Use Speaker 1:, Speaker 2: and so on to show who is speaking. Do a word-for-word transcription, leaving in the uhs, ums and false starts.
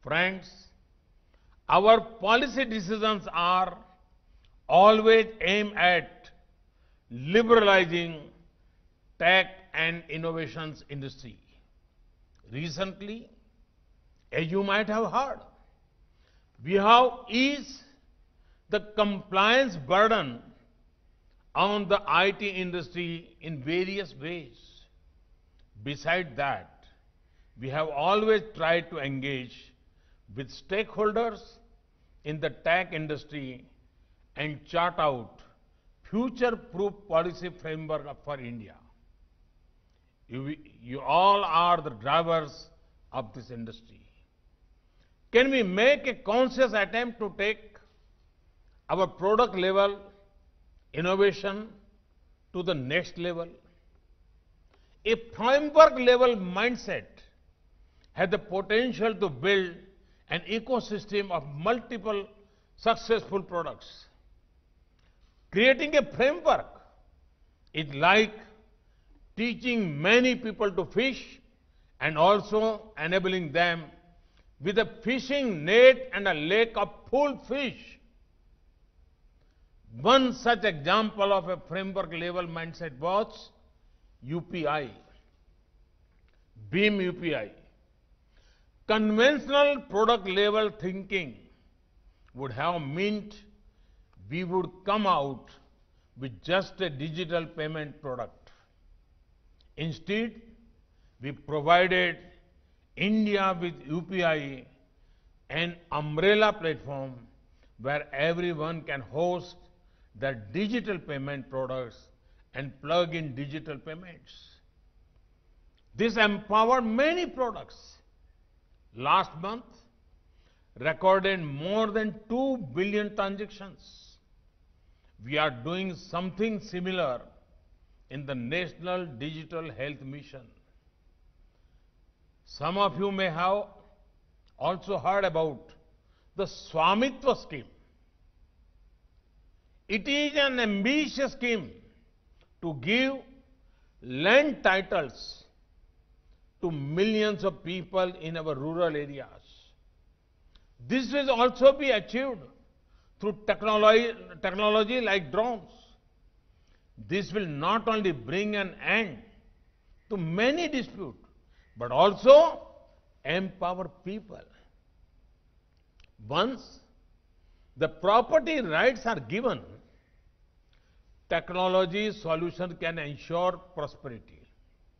Speaker 1: Friends, our policy decisions are always aimed at liberalizing tech and innovations industry. Recently, as you might have heard, we have eased the compliance burden on the I T industry in various ways. Besides that, we have always tried to engage with stakeholders in the tech industry and chart out future-proof policy framework for India. You, you all are the drivers of this industry. Can we make a conscious attempt to take our product level innovation to the next level? A framework level mindset has the potential to build an ecosystem of multiple successful products. Creating a framework is like teaching many people to fish and also enabling them with a fishing net and a lake of full fish. One such example of a framework level mindset was U P I, BHIM U P I. Conventional product level thinking would have meant we would come out with just a digital payment product. Instead, we provided India with U P I, an umbrella platform where everyone can host their digital payment products and plug in digital payments. This empowered many products. Last month, recorded more than two billion transactions. We are doing something similar in the National Digital Health Mission. Some of you may have also heard about the Swamitva scheme. It is an ambitious scheme to give land titles to millions of people in our rural areas. This will also be achieved through technology, technology like drones. This will not only bring an end to many disputes, but also empower people. Once the property rights are given, technology solution can ensure prosperity.